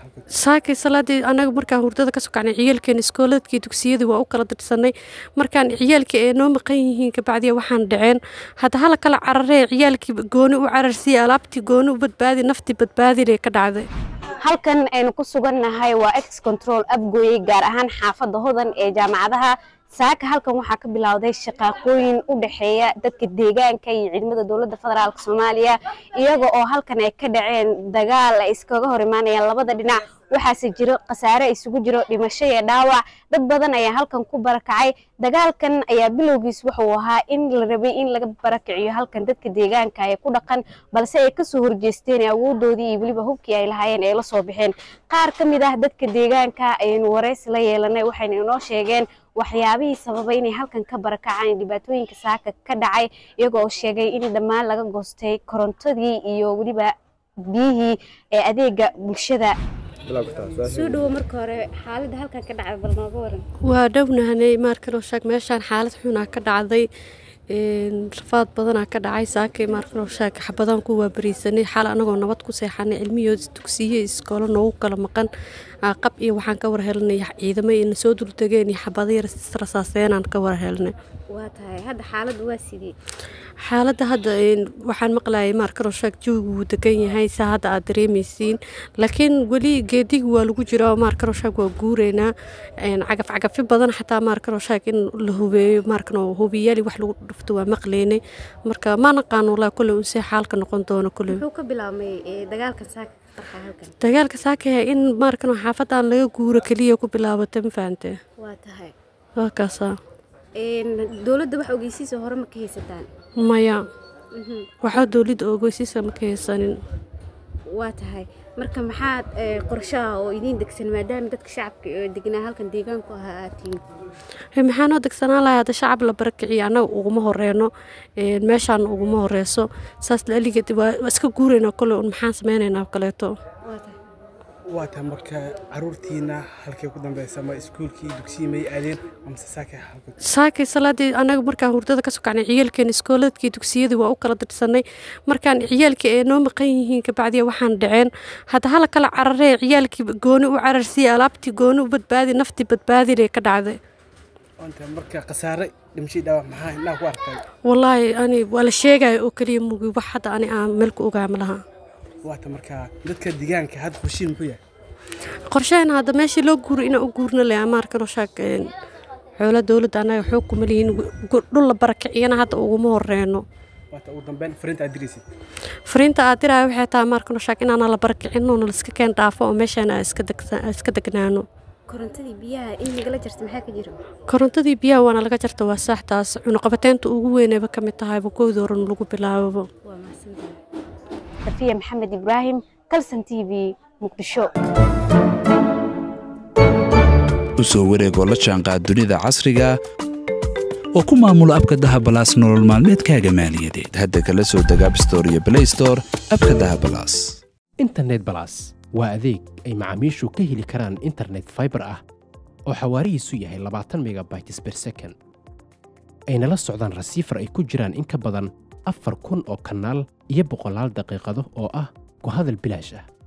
saakay salaadii anaga markaan hurdada ka sokacnay ciyaalkeen iskooladkii dugsiyada waa u kala dirsanay markaan ciyaalka ee noo maqan yihiin ka bacdi waxaan dhaceen hada hala kala cararee ciyaalkii gooni u cararsi alaabtii gooni u badbaadi nafti badbaadinay ka dhacday halkan aynu ku sugannahay waa ex control Afgooye gaar ahaan xaafadda Hodan ee jaamacadaha saaka halkan waxaa ka bilowday shaqooyin u dhaxeeya dadka deegaanka iyo ciidamada dawladda federaalka Soomaaliya iyaga oo halkan ay ka dhaceen dagaal ay iskaga hor imaanayaan labada dhinac waxaase jiro qasaare isugu jiro dhimasho iyo dhaawac dad badan ayaa halkan ku barakacay dagaalkan ayaa bilowgiis wuxuu ahaa in la rabay in laga barakaciyo halkan dadka deegaanka ay ku dhaqan balse ay ka soo horjeesteen awoodoodii iyo waliba hubkii ay lahaayeen ay la soo bixeen qaar ka mid ah dadka deegaanka aynu wareysi la yeelanay waxayna inoo sheegeen waxyaabihii sababay inay halkan ka barakacaan dhibaatooyinka saaka ka dhacay iyagoo sheegay in dhammaan laga goostay korontadii iyo waliba biyihii ee adeega bulshada soo dhaw marka hore xaaladda halkan ka dhacay bal nooga waran waa dhownahanay markan oo sheeg meeshaan xaalad xun ka dhacday rafaad badan ka dhacay saakay markan oo sheeg xabadaan ku waabariisanay xal anagoo nabad ku seexanay cilmiyood dugsiye iskoolo noogu kala maqan qab iyo waxaan ka war helnay ciidamada in soo dultageen iyo xabado yar rasaaseenan ka war helnay waa tahay hadda xaaladdu waa sidii xaaladda hadda waxaan maqlaayay markan oo sheeg joogu degan yahay saada aad dareemaysiin laakiin wali geedig waa lagu jiraa markan oo sheeg waa guureynaa cagaf badan xataa markan oo sheeg in la hubeeyo markan oo hubiyali wax lagu dhufto waa maqleynay marka ma naqaan walaa kullu si xaalka noqon doono kullu wuxuu ka bilaabmay dagaalka saaka dagaalka saaka in markan oo xaafadan laga guuro kaliya ku bilaabatay ma fahamtay waa tahay waa kaasa dawladda wax ogeysiis hore ma ka haysataan maya waxa dawladda ogeysiis ma ka haysanin waa tahay marka maxaad qorshaha oo idin degsan maadaama dadka shacabka degnaa halkan deegaanku ahaatiin maxaan oo degsanaa lahayd shacab la barakiciyo anaga uguma horeeno meeshaan uguma horeyso saas la aligeed waa iska guureena kale maxaan sameeynaa kaleeto waata marka caruurtiina halkay ku dambeysay ma iskuulkii dugsiga may aadeen amse saakay salaadii anaga markaan hurdada ka sokacnay ciyaalkeen iskooladkii dugsiyada waa u kala dirsanay markaan ciyaalka ee noo maqan yihiin ka bacdi waxaan dhaceen hada hala kala cararee ciyaalkii gooni u cararsi alaabtii gooni u badbaadi nafti badbaadinay ka dhacday marka qasaare dhimashii dhaawac maxaa inaa ku arkay wallaahi ani waa la sheegay oo kaliya mugi wax hadda ani aan meel ku ogaama laha waata marka dadka deegaanka had qorshiin muxuu yahay qorsheena hadda meeshii loo guuro inaan u guurno le markan oo sheeg xoolo dawladda anaga xoog kuma lihiin dhul la barakiciyana hadda uguma horeeno waata ugu dambeyn fariinta aad diraayo waxay tahay markan oo sheeg inaan la barakicino la iska keen dhaafo oo meeshaan iska degnaano korontadii biyaha in laga jarto maxaa ka jiro korontadii biyaha waana laga jarto waa sax taas cunaqabateynta ugu weynaba ka mid tahay koowda horan lagu bilaabo waa mahadsantahay Safiya Maxamed Ibrahim Kalsan TV Muqdisho usoo wareegoo la jaanqaad dunida casriga oo ku maamula abka Dahabalaas nolol maalmeedkaaga maaliyadeed hadda kala soo deg App Store iyo Play Store abka Dahabalaas Internet Plus waa adeeg ay macaamiishu ka heli karaan internet fiber ah oo xawaarihiisu yahay 20 megabytes per second ayna la socdaan rasiifar ay ku jiraan in ka badan 4,000 oo kanaal iyo 100 daqiiqado oo ah ku hadal bilaash ah